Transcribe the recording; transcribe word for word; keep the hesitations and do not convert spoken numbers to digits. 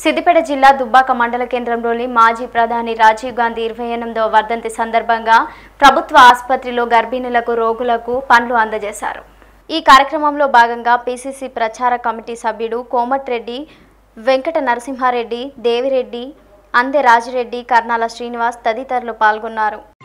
సిద్దిపేట జిల్లా దుబ్బాక మండల కేంద్రంలోని మాజీ ప్రధాని రాజీవ్ గాంధీ ఇరవై ఎనిమిదవ వర్ధంతి సందర్భంగా ప్రభుత్వ ఆసుపత్రిలో గర్భిణులకు రోగులకు పండ్లు అందజేశారు. ఈ కార్యక్రమంలో భాగంగా పీసీసీ ప్రచార కమిటీ సభ్యుడు కోమటిరెడ్డి వెంకట నరసింహారెడ్డి, దేవిరెడ్డి, అందె రాజిరెడ్డి, కర్నాల శ్రీనివాస్ తదితరులు పాల్గొన్నారు.